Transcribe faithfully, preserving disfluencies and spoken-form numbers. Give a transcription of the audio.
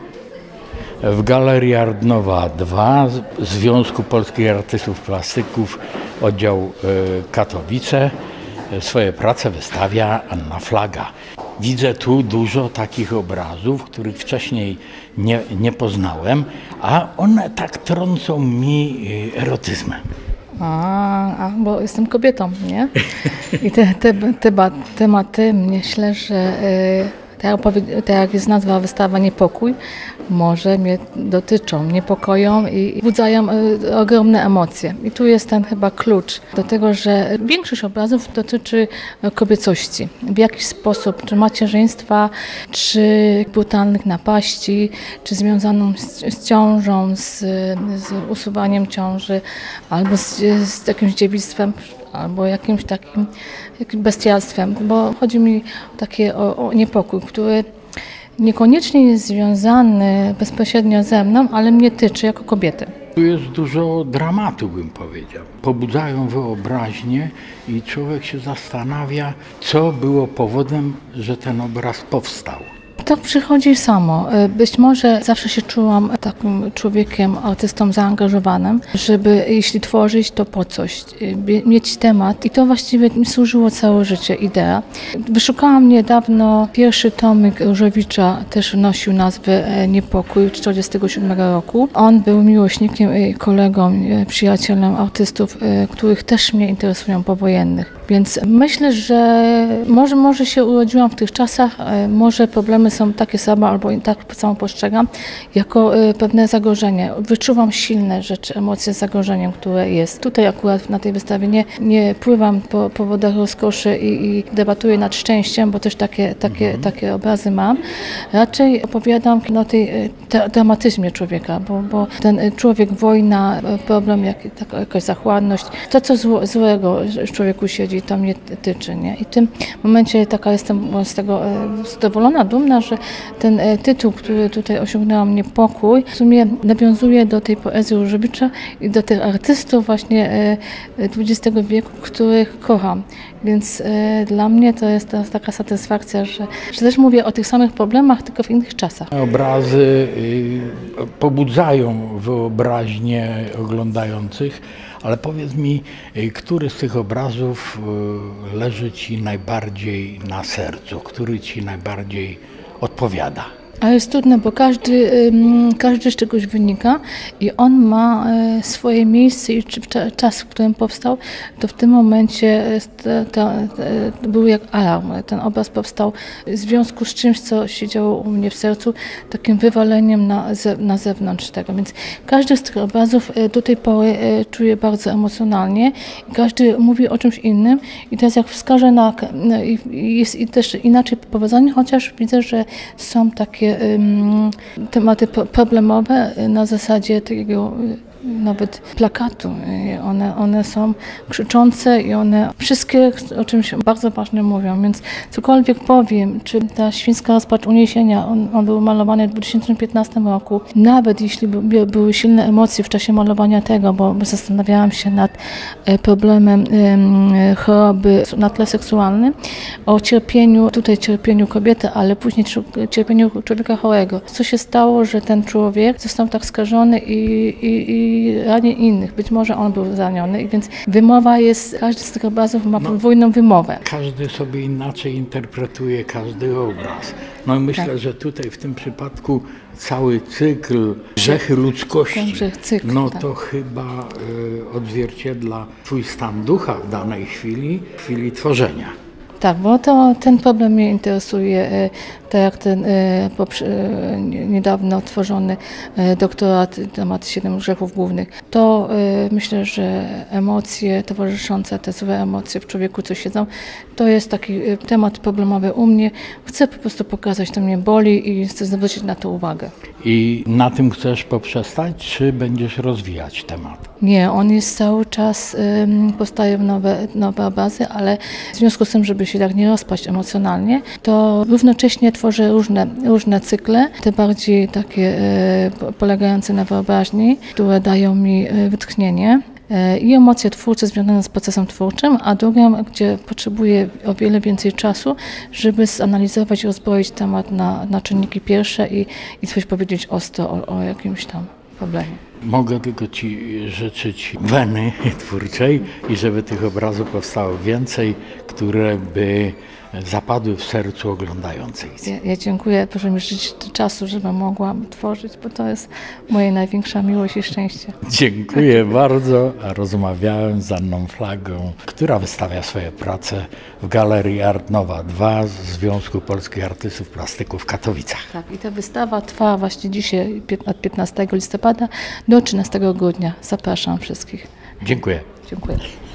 W Galerii Ardnowa dwa Związku Polskich Artystów Plastyków, oddział Katowice. Swoje prace wystawia Anna Flaga. Widzę tu dużo takich obrazów, których wcześniej nie, nie poznałem, a one tak trącą mi erotyzmem. A, a bo jestem kobietą, nie? I te, te, te tematy, myślę, że tak jak, tak jak jest nazwa wystawa Niepokój, może mnie dotyczą, niepokoją i budzają ogromne emocje. I tu jest ten chyba klucz do tego, że większość obrazów dotyczy kobiecości. W jakiś sposób, czy macierzyństwa, czy brutalnych napaści, czy związaną z, z ciążą, z, z usuwaniem ciąży, albo z, z jakimś dziewictwem, albo jakimś takim jakimś bestialstwem, bo chodzi mi o takie o, o niepokój, który niekoniecznie jest związany bezpośrednio ze mną, ale mnie tyczy jako kobiety. Tu jest dużo dramatu, bym powiedział. Pobudzają wyobraźnię i człowiek się zastanawia, co było powodem, że ten obraz powstał. To przychodzi samo. Być może zawsze się czułam takim człowiekiem, artystą zaangażowanym, żeby jeśli tworzyć, to po coś, mieć temat. I to właściwie mi służyło całe życie, idea. Wyszukałam niedawno pierwszy tomik Różewicza, też nosił nazwę Niepokój, czterdziestego siódmego roku. On był miłośnikiem, kolegą, przyjacielem artystów, których też mnie interesują powojennych. Więc myślę, że może, może się urodziłam w tych czasach, może problemy są takie same, albo tak samo postrzegam, jako pewne zagrożenie. Wyczuwam silne rzeczy, emocje z zagrożeniem, które jest. Tutaj akurat na tej wystawie nie, nie pływam po, po wodach rozkoszy i, i debatuję nad szczęściem, bo też takie, takie, mhm. takie obrazy mam. Raczej opowiadam o tej te, dramatyzmie człowieka, bo, bo ten człowiek, wojna, problem, jak, taka jakaś zachłanność, to co zło, złego w człowieku siedzi, to mnie tyczy. Nie? I w tym momencie taka jestem z tego zadowolona, dumna, że ten tytuł, który tutaj osiągnęłam, Niepokój, w sumie nawiązuje do tej poezji Różewicza i do tych artystów właśnie dwudziestego wieku, których kocham. Więc dla mnie to jest teraz taka satysfakcja, że, że też mówię o tych samych problemach, tylko w innych czasach. Obrazy pobudzają wyobraźnię oglądających, ale powiedz mi, który z tych obrazów leży Ci najbardziej na sercu, który Ci najbardziej odpowiada? A jest trudne, bo każdy, każdy z czegoś wynika i on ma swoje miejsce i czas, w którym powstał, to w tym momencie to, to, to był jak alarm. Ten obraz powstał w związku z czymś, co się działo u mnie w sercu, takim wywaleniem na, na zewnątrz tego. Więc każdy z tych obrazów do tej pory czuję bardzo emocjonalnie i każdy mówi o czymś innym i teraz jak wskażę na, jest też inaczej poprowadzenie, chociaż widzę, że są takie tematy problemowe na zasadzie takiego nawet plakatu. One, one są krzyczące i one wszystkie o czymś bardzo ważnym mówią, więc cokolwiek powiem, czy ta Świńska rozpacz uniesienia, on, on był malowany w dwa tysiące piętnastym roku, nawet jeśli by, były silne emocje w czasie malowania tego, bo zastanawiałam się nad problemem choroby na tle seksualnym, o cierpieniu, tutaj cierpieniu kobiety, ale później cierpieniu człowieka chorego. Co się stało, że ten człowiek został tak skażony i, i, i rani innych. Być może on był zraniony, więc wymowa jest, każdy z tych obrazów ma podwójną wymowę. Każdy sobie inaczej interpretuje każdy obraz. No i myślę, tak. że tutaj w tym przypadku cały cykl Grzechy ludzkości, Grzech, cykl, no tak. to chyba y, odzwierciedla twój stan ducha w danej chwili, w chwili tworzenia. Tak, bo to ten problem mnie interesuje, tak jak ten niedawno tworzony doktorat na temat siedem grzechów głównych. To myślę, że emocje towarzyszące, te złe emocje w człowieku, co siedzą, to jest taki temat problemowy u mnie. Chcę po prostu pokazać, to mnie boli i chcę zwrócić na to uwagę. I na tym chcesz poprzestać, czy będziesz rozwijać temat? Nie, on jest cały czas, powstają nowe, nowe obrazy, ale w związku z tym, żeby się tak nie rozpaść emocjonalnie, to równocześnie tworzę różne, różne cykle, te bardziej takie polegające na wyobraźni, które dają mi wytchnienie. i emocje twórcze związane z procesem twórczym, a drugą, gdzie potrzebuję o wiele więcej czasu, żeby zanalizować i rozbroić temat na, na czynniki pierwsze i, i coś powiedzieć ostro o, o jakimś tam problemie. Mogę tylko Ci życzyć weny twórczej i żeby tych obrazów powstało więcej, które by zapadły w sercu oglądającej. Ja, ja dziękuję, proszę mi życzyć czasu, żebym mogła tworzyć, bo to jest moja największa miłość i szczęście. Dziękuję bardzo, a rozmawiałem z Anną Flagą, która wystawia swoje prace w Galerii Art Nowa dwa Związku Polskich Artystów Plastyków w Katowicach. Tak, i ta wystawa trwa właśnie dzisiaj od piętnastego listopada do trzynastego grudnia. Zapraszam wszystkich. Dziękuję. Dziękuję.